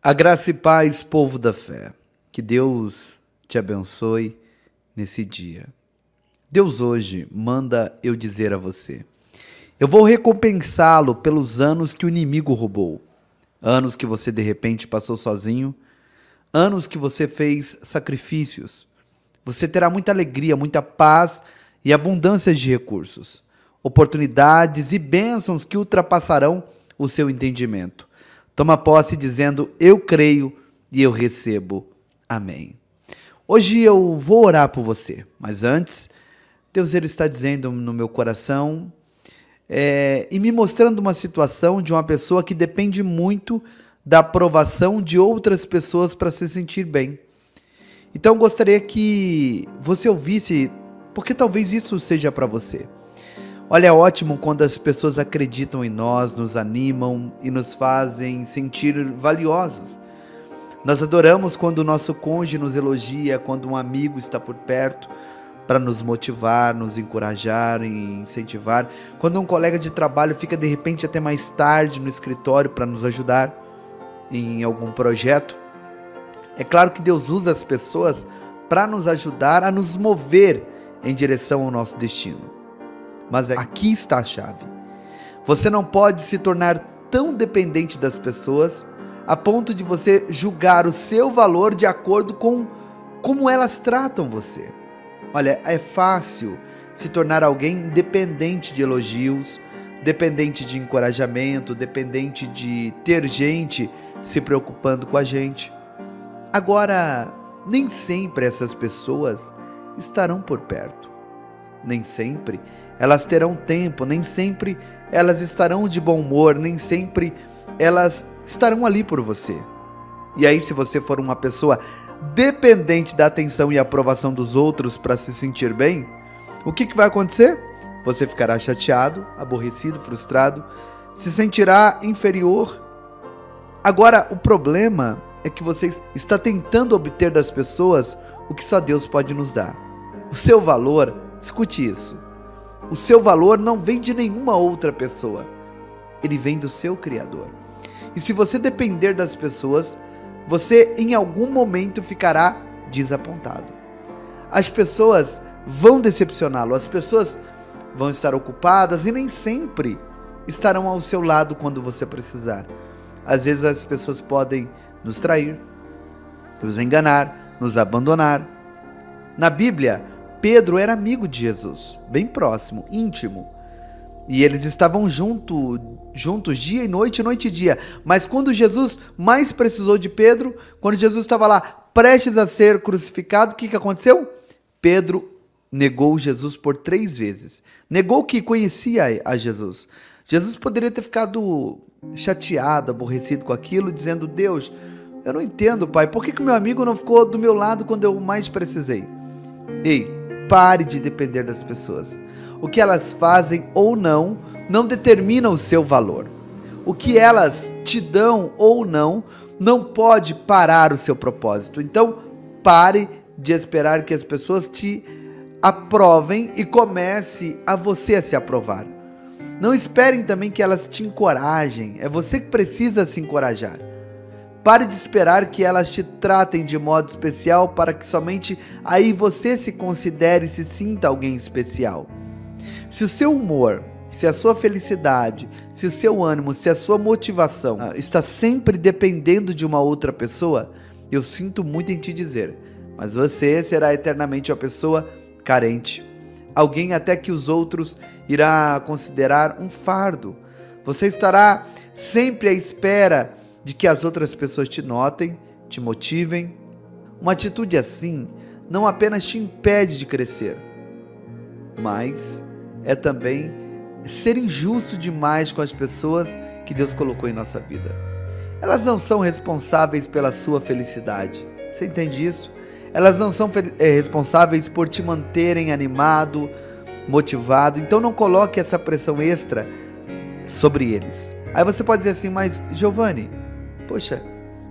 A graça e paz, povo da fé. Que Deus te abençoe nesse dia. Deus hoje manda eu dizer a você: eu vou recompensá-lo pelos anos que o inimigo roubou. Anos que você de repente passou sozinho. Anos que você fez sacrifícios. Você terá muita alegria, muita paz e abundância de recursos. Oportunidades e bênçãos que ultrapassarão o seu entendimento. Toma posse dizendo: eu creio e eu recebo. Amém. Hoje eu vou orar por você, mas antes, Deus ele está dizendo no meu coração e me mostrando uma situação de uma pessoa que depende muito da aprovação de outras pessoas para se sentir bem. Então eu gostaria que você ouvisse, porque talvez isso seja para você. Olha, é ótimo quando as pessoas acreditam em nós, nos animam e nos fazem sentir valiosos. Nós adoramos quando o nosso cônjuge nos elogia, quando um amigo está por perto para nos motivar, nos encorajar e incentivar. Quando um colega de trabalho fica de repente até mais tarde no escritório para nos ajudar em algum projeto. É claro que Deus usa as pessoas para nos ajudar a nos mover em direção ao nosso destino. Mas aqui está a chave. Você não pode se tornar tão dependente das pessoas a ponto de você julgar o seu valor de acordo com como elas tratam você. Olha, é fácil se tornar alguém dependente de elogios, dependente de encorajamento, dependente de ter gente se preocupando com a gente. Agora, nem sempre essas pessoas estarão por perto. Nem sempre elas terão tempo, nem sempre elas estarão de bom humor, nem sempre elas estarão ali por você. E aí, se você for uma pessoa dependente da atenção e aprovação dos outros para se sentir bem, o que vai acontecer? Você ficará chateado, aborrecido, frustrado, se sentirá inferior. Agora, o problema é que você está tentando obter das pessoas o que só Deus pode nos dar. O seu valor, escute isso, o seu valor não vem de nenhuma outra pessoa, ele vem do seu Criador. E se você depender das pessoas, você em algum momento ficará desapontado. As pessoas vão decepcioná-lo, as pessoas vão estar ocupadas e nem sempre estarão ao seu lado quando você precisar. Às vezes as pessoas podem nos trair, nos enganar, nos abandonar. Na Bíblia, Pedro era amigo de Jesus, bem próximo, íntimo. E eles estavam juntos dia e noite e dia. Mas quando Jesus mais precisou de Pedro, quando Jesus estava lá prestes a ser crucificado, o que aconteceu? Pedro negou Jesus por 3 vezes. Negou que conhecia a Jesus. Jesus poderia ter ficado chateado, aborrecido com aquilo, dizendo: Deus, eu não entendo, Pai, por que o meu amigo não ficou do meu lado quando eu mais precisei? Ei, pare de depender das pessoas. O que elas fazem ou não determina o seu valor. O que elas te dão ou não pode parar o seu propósito. Então, pare de esperar que as pessoas te aprovem e comece a você a se aprovar. Não esperem também que elas te encorajem. É você que precisa se encorajar. Pare de esperar que elas te tratem de modo especial para que somente aí você se considere e se sinta alguém especial. Se o seu humor, se a sua felicidade, se o seu ânimo, se a sua motivação está sempre dependendo de uma outra pessoa, eu sinto muito em te dizer, mas você será eternamente uma pessoa carente. Alguém até que os outros irá considerar um fardo. Você estará sempre à espera de que as outras pessoas te notem, te motivem. Uma atitude assim não apenas te impede de crescer, mas é também ser injusto demais com as pessoas que Deus colocou em nossa vida. Elas não são responsáveis pela sua felicidade. Você entende isso? Elas não são responsáveis por te manterem animado, motivado. Então não coloque essa pressão extra sobre eles. Aí você pode dizer assim: mas Giovanni, poxa,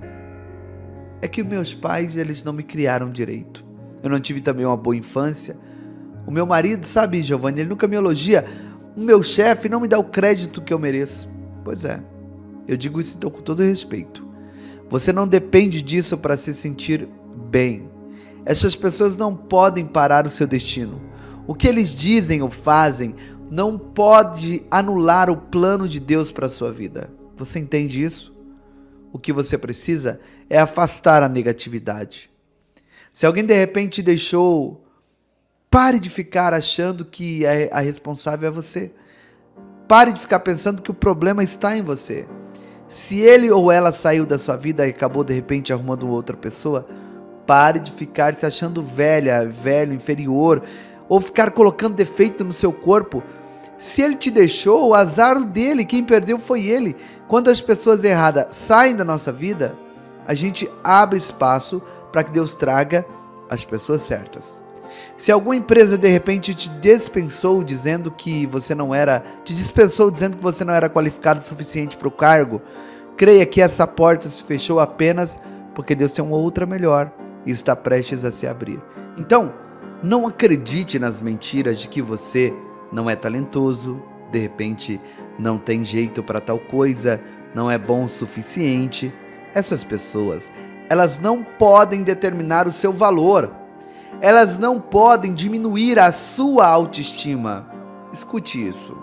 é que meus pais, eles não me criaram direito. Eu não tive também uma boa infância. O meu marido, sabe, Giovanni, ele nunca me elogia. O meu chefe não me dá o crédito que eu mereço. Pois é, eu digo isso então com todo respeito. Você não depende disso para se sentir bem. Essas pessoas não podem parar o seu destino. O que eles dizem ou fazem não pode anular o plano de Deus para a sua vida. Você entende isso? O que você precisa é afastar a negatividade. Se alguém de repente te deixou, pare de ficar achando que a responsável é você. Pare de ficar pensando que o problema está em você. Se ele ou ela saiu da sua vida e acabou de repente arrumando outra pessoa, pare de ficar se achando velha, velho, inferior, ou ficar colocando defeito no seu corpo. Se ele te deixou, o azar dele, quem perdeu foi ele. Quando as pessoas erradas saem da nossa vida, a gente abre espaço para que Deus traga as pessoas certas. Se alguma empresa de repente te dispensou dizendo que você não era qualificado o suficiente para o cargo, creia que essa porta se fechou apenas porque Deus tem uma outra melhor e está prestes a se abrir. Então, não acredite nas mentiras de que você não é talentoso, de repente não tem jeito para tal coisa, não é bom o suficiente. Essas pessoas, elas não podem determinar o seu valor. Elas não podem diminuir a sua autoestima. Escute isso.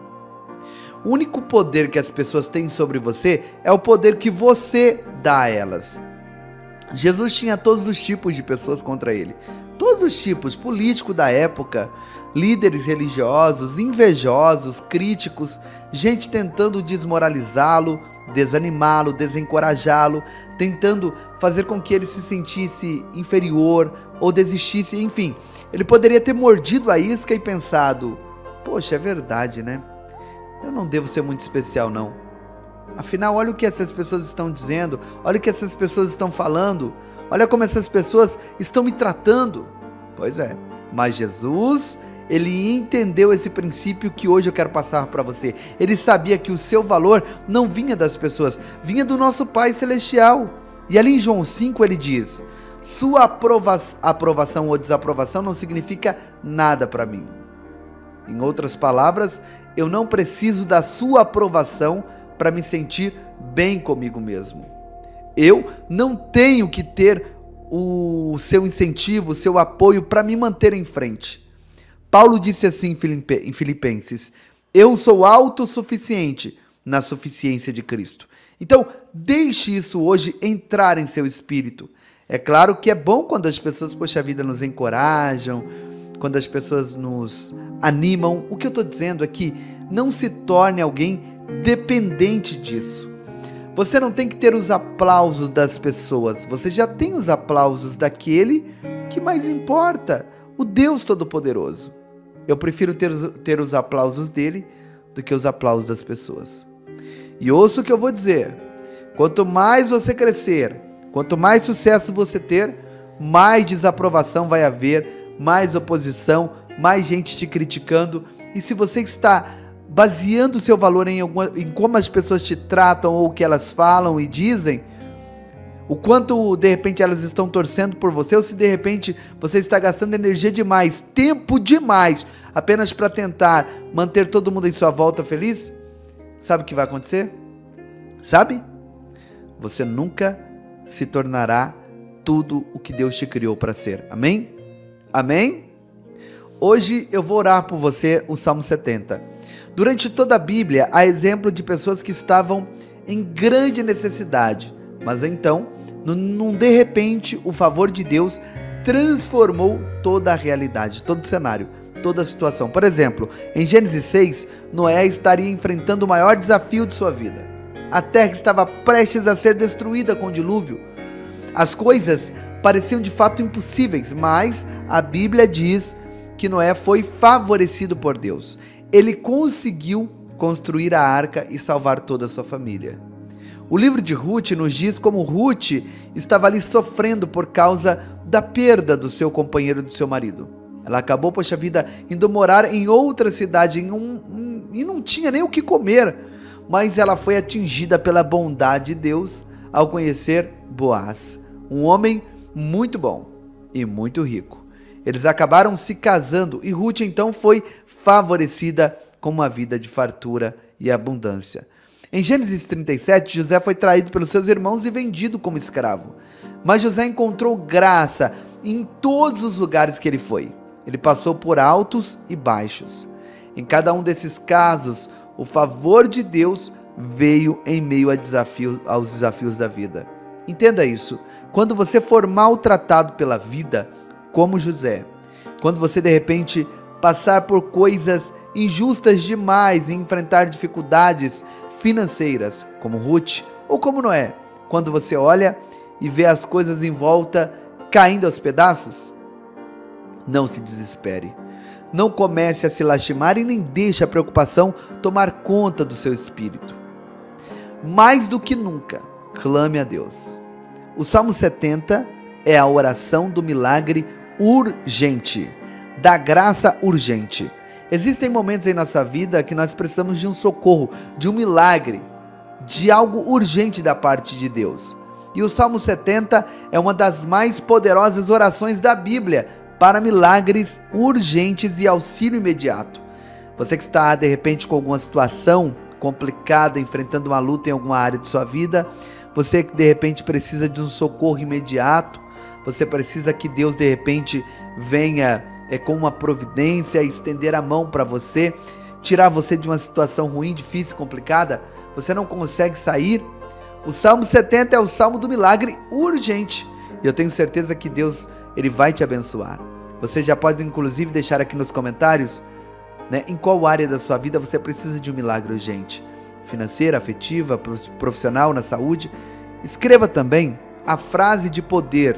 O único poder que as pessoas têm sobre você é o poder que você dá a elas. Jesus tinha todos os tipos de pessoas contra ele. Todos os tipos, políticos da época, líderes religiosos, invejosos, críticos, gente tentando desmoralizá-lo, desanimá-lo, desencorajá-lo, tentando fazer com que ele se sentisse inferior ou desistisse, enfim. Ele poderia ter mordido a isca e pensado, poxa, é verdade, né? Eu não devo ser muito especial, não. Afinal, olha o que essas pessoas estão dizendo, olha o que essas pessoas estão falando, olha como essas pessoas estão me tratando. Pois é, mas Jesus, ele entendeu esse princípio que hoje eu quero passar para você. Ele sabia que o seu valor não vinha das pessoas, vinha do nosso Pai Celestial. E ali em João 5 ele diz, sua aprovação ou desaprovação não significa nada para mim. Em outras palavras, eu não preciso da sua aprovação para me sentir bem comigo mesmo. Eu não tenho que ter o seu incentivo, o seu apoio para me manter em frente. Paulo disse assim em Filipenses, eu sou autossuficiente na suficiência de Cristo. Então, deixe isso hoje entrar em seu espírito. É claro que é bom quando as pessoas, poxa vida, nos encorajam, quando as pessoas nos animam. O que eu estou dizendo é que não se torne alguém dependente disso. Você não tem que ter os aplausos das pessoas, você já tem os aplausos daquele que mais importa, o Deus Todo-Poderoso. Eu prefiro ter os aplausos dele do que os aplausos das pessoas. E ouça o que eu vou dizer, quanto mais você crescer, quanto mais sucesso você ter, mais desaprovação vai haver, mais oposição, mais gente te criticando. E se você está baseando o seu valor em como as pessoas te tratam ou o que elas falam e dizem, o quanto de repente elas estão torcendo por você, ou se de repente você está gastando energia demais, tempo demais, apenas para tentar manter todo mundo em sua volta feliz, sabe o que vai acontecer? Sabe? Você nunca se tornará tudo o que Deus te criou para ser. Amém? Amém? Hoje eu vou orar por você o Salmo 70. Durante toda a Bíblia, há exemplo de pessoas que estavam em grande necessidade, mas então, num de repente, o favor de Deus transformou toda a realidade, todo o cenário, toda a situação. Por exemplo, em Gênesis 6, Noé estaria enfrentando o maior desafio de sua vida. A terra estava prestes a ser destruída com o dilúvio. As coisas pareciam de fato impossíveis, mas a Bíblia diz que Noé foi favorecido por Deus. Ele conseguiu construir a arca e salvar toda a sua família. O livro de Ruth nos diz como Ruth estava ali sofrendo por causa da perda do seu companheiro, do seu marido. Ela acabou, poxa vida, indo morar em outra cidade e não tinha nem o que comer, mas ela foi atingida pela bondade de Deus ao conhecer Boaz, um homem muito bom e muito rico. Eles acabaram se casando e Ruth então foi favorecida com uma vida de fartura e abundância. Em Gênesis 37, José foi traído pelos seus irmãos e vendido como escravo. Mas José encontrou graça em todos os lugares que ele foi. Ele passou por altos e baixos. Em cada um desses casos, o favor de Deus veio em meio aos desafios da vida. Entenda isso. Quando você for maltratado pela vida, como José, quando você de repente passar por coisas injustas demais e enfrentar dificuldades financeiras, como Ruth ou como Noé, quando você olha e vê as coisas em volta caindo aos pedaços, não se desespere. Não comece a se lastimar e nem deixe a preocupação tomar conta do seu espírito. Mais do que nunca, clame a Deus. O Salmo 70 é a oração do milagre urgente, da graça urgente. Existem momentos em nossa vida que nós precisamos de um socorro, de um milagre, de algo urgente da parte de Deus. E o Salmo 70 é uma das mais poderosas orações da Bíblia para milagres urgentes e auxílio imediato. Você que está de repente com alguma situação complicada, enfrentando uma luta em alguma área de sua vida, você que de repente precisa de um socorro imediato, você precisa que Deus de repente venha com uma providência, estender a mão para você, tirar você de uma situação ruim, difícil, complicada, você não consegue sair. O Salmo 70 é o Salmo do milagre urgente. E eu tenho certeza que Deus, Ele vai te abençoar. Você já pode inclusive deixar aqui nos comentários, em qual área da sua vida você precisa de um milagre urgente. Financeira, afetiva, profissional, na saúde. Escreva também a frase de poder: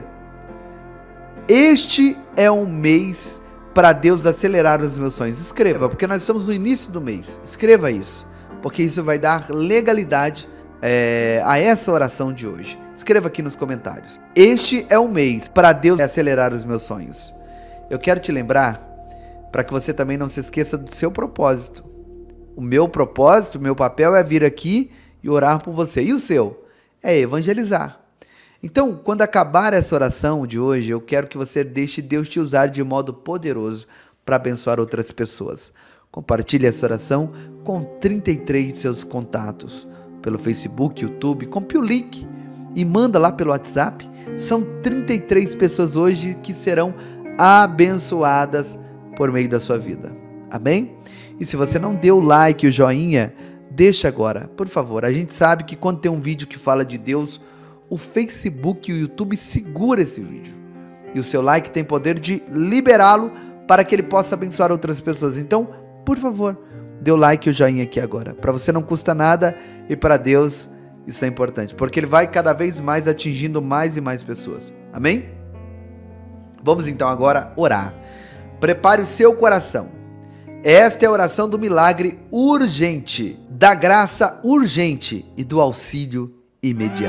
este é um mês para Deus acelerar os meus sonhos. Escreva, porque nós estamos no início do mês. Escreva isso, porque isso vai dar legalidade a essa oração de hoje. Escreva aqui nos comentários: este é um mês para Deus acelerar os meus sonhos. Eu quero te lembrar, para que você também não se esqueça do seu propósito. O meu propósito, o meu papel é vir aqui e orar por você. E o seu? É evangelizar. Então, quando acabar essa oração de hoje, eu quero que você deixe Deus te usar de modo poderoso para abençoar outras pessoas. Compartilhe essa oração com 33 seus contatos, pelo Facebook, YouTube, copie o link e manda lá pelo WhatsApp. São 33 pessoas hoje que serão abençoadas por meio da sua vida. Amém? E se você não deu o like, o joinha, deixa agora, por favor. A gente sabe que quando tem um vídeo que fala de Deus, o Facebook e o YouTube segura esse vídeo. E o seu like tem poder de liberá-lo para que ele possa abençoar outras pessoas. Então, por favor, dê o like e o joinha aqui agora. Para você não custa nada e para Deus isso é importante, porque Ele vai cada vez mais atingindo mais e mais pessoas. Amém? Vamos então agora orar. Prepare o seu coração. Esta é a oração do milagre urgente, da graça urgente e do auxílio imediato.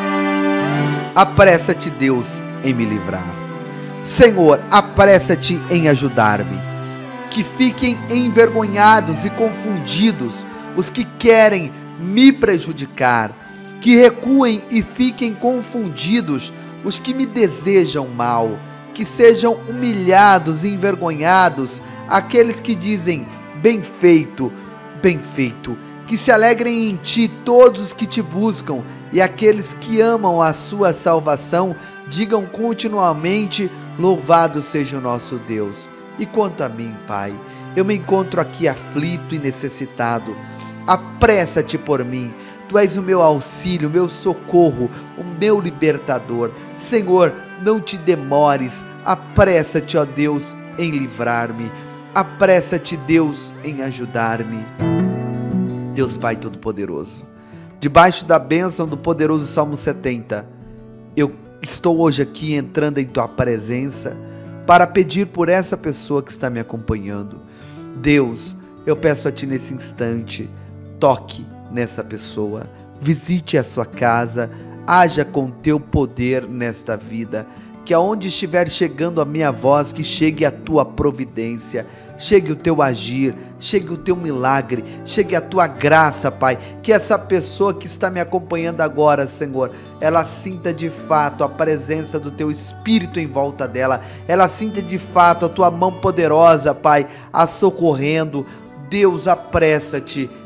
Apressa-te, Deus, em me livrar. Senhor, apressa-te em ajudar-me. Que fiquem envergonhados e confundidos os que querem me prejudicar. Que recuem e fiquem confundidos os que me desejam mal. Que sejam humilhados e envergonhados aqueles que dizem bem feito, bem feito. Que se alegrem em ti todos os que te buscam, e aqueles que amam a sua salvação digam continuamente: louvado seja o nosso Deus. E quanto a mim, Pai, eu me encontro aqui aflito e necessitado. Apressa-te por mim. Tu és o meu auxílio, o meu socorro, o meu libertador. Senhor, não te demores. Apressa-te, ó Deus, em livrar-me. Apressa-te, Deus, em ajudar-me. Deus Pai Todo-Poderoso, debaixo da bênção do poderoso Salmo 70, eu estou hoje aqui entrando em Tua presença para pedir por essa pessoa que está me acompanhando. Deus, eu peço a Ti nesse instante, toque nessa pessoa, visite a sua casa, haja com Teu poder nesta vida, que aonde estiver chegando a minha voz, que chegue a Tua providência, chegue o Teu agir, chegue o Teu milagre, chegue a Tua graça, Pai, que essa pessoa que está me acompanhando agora, Senhor, ela sinta de fato a presença do Teu Espírito em volta dela, ela sinta de fato a Tua mão poderosa, Pai, a socorrendo. Deus, apressa-te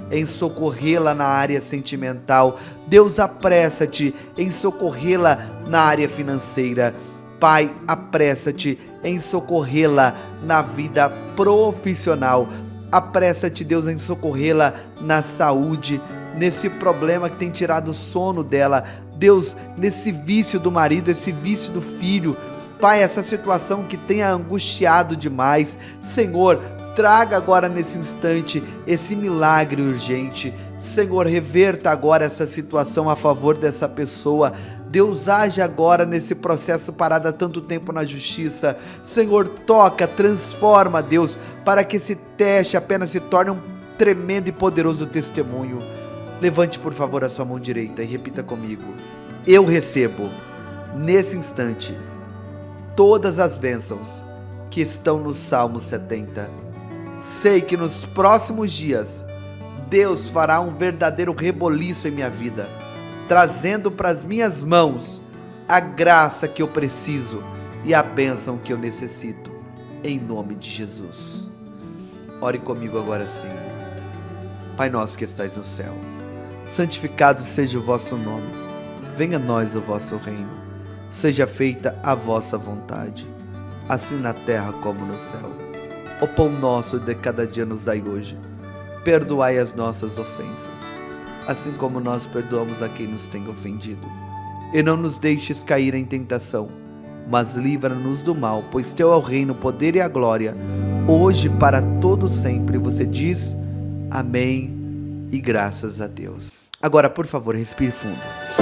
em socorrê-la na área sentimental. Deus, apressa-te em socorrê-la na área financeira. Pai, apressa-te em socorrê-la na vida profissional. Apressa-te, Deus, em socorrê-la na saúde, nesse problema que tem tirado o sono dela. Deus, nesse vício do marido, esse vício do filho. Pai, essa situação que tem angustiado demais. Senhor, traga agora nesse instante esse milagre urgente. Senhor, reverta agora essa situação a favor dessa pessoa. Deus, age agora nesse processo parado há tanto tempo na justiça. Senhor, toca, transforma, Deus, para que esse teste apenas se torne um tremendo e poderoso testemunho. Levante, por favor, a sua mão direita e repita comigo. Eu recebo, nesse instante, todas as bênçãos que estão no Salmo 70. Sei que nos próximos dias, Deus fará um verdadeiro reboliço em minha vida, trazendo para as minhas mãos a graça que eu preciso e a bênção que eu necessito, em nome de Jesus. Ore comigo agora sim. Pai nosso que estais no céu, santificado seja o vosso nome. Venha a nós o vosso reino. Seja feita a vossa vontade, assim na terra como no céu. O pão nosso de cada dia nos dai hoje. Perdoai as nossas ofensas, assim como nós perdoamos a quem nos tem ofendido. E não nos deixes cair em tentação, mas livra-nos do mal, pois teu é o reino, o poder e a glória, hoje e para todo sempre. Você diz amém e graças a Deus. Agora, por favor, respire fundo.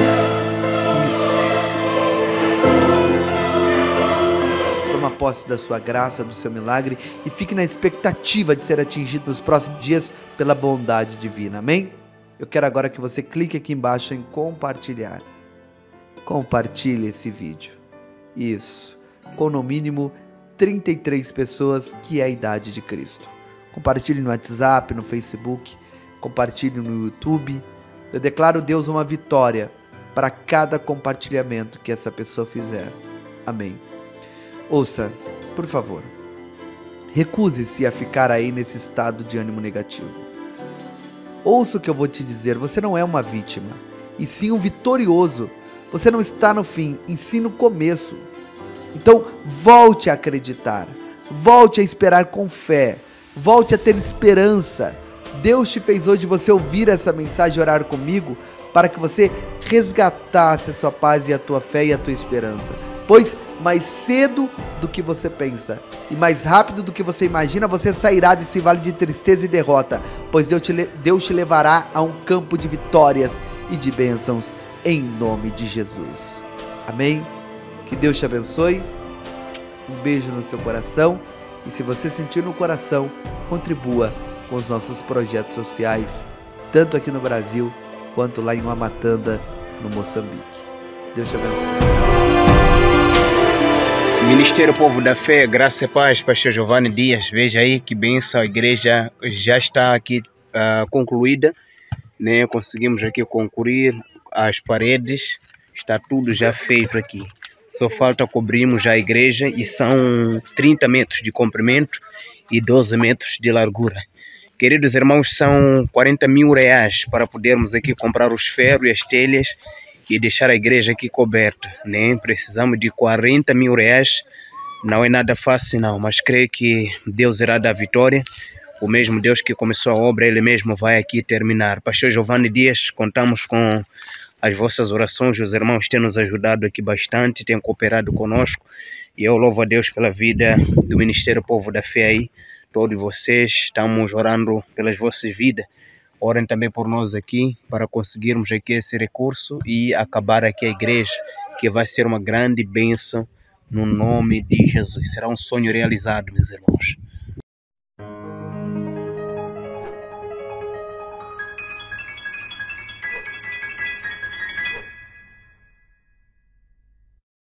Toma posse da sua graça, do seu milagre e fique na expectativa de ser atingido nos próximos dias pela bondade divina. Amém? Eu quero agora que você clique aqui embaixo em compartilhar. Compartilhe esse vídeo. Isso. Com no mínimo 33 pessoas, que é a idade de Cristo. Compartilhe no WhatsApp, no Facebook. Compartilhe no YouTube. Eu declaro, Deus, uma vitória para cada compartilhamento que essa pessoa fizer. Amém. Ouça, por favor, recuse-se a ficar aí nesse estado de ânimo negativo. Ouça o que eu vou te dizer, você não é uma vítima, e sim um vitorioso. Você não está no fim, e sim no começo. Então, volte a acreditar, volte a esperar com fé, volte a ter esperança. Deus te fez hoje você ouvir essa mensagem e orar comigo para que você resgatasse a sua paz e a tua fé e a tua esperança. Pois mais cedo do que você pensa e mais rápido do que você imagina, você sairá desse vale de tristeza e derrota, pois Deus te levará a um campo de vitórias e de bênçãos, em nome de Jesus. Amém? Que Deus te abençoe. Um beijo no seu coração. E se você sentir no coração, contribua com os nossos projetos sociais, tanto aqui no Brasil, quanto lá em Uamatanda, no Moçambique. Deus te abençoe. Ministério Povo da Fé, Graça e Paz, Pastor Giovanni Dias. Veja aí que bênção, a igreja já está aqui concluída, né? Conseguimos aqui concluir as paredes, está tudo já feito aqui. Só falta cobrirmos a igreja e são 30 metros de comprimento e 12 metros de largura. Queridos irmãos, são 40 mil reais para podermos aqui comprar os ferros e as telhas e deixar a igreja aqui coberta, né? Precisamos de 40 mil reais, não é nada fácil não, mas creio que Deus irá dar vitória. O mesmo Deus que começou a obra, Ele mesmo vai aqui terminar. Pastor Giovanni Dias, contamos com as vossas orações, os irmãos têm nos ajudado aqui bastante, têm cooperado conosco, e eu louvo a Deus pela vida do Ministério Povo da Fé aí. Todos vocês, estamos orando pelas vossas vidas. Orem também por nós aqui, para conseguirmos aqui esse recurso e acabar aqui a igreja, que vai ser uma grande bênção no nome de Jesus. Será um sonho realizado, meus irmãos.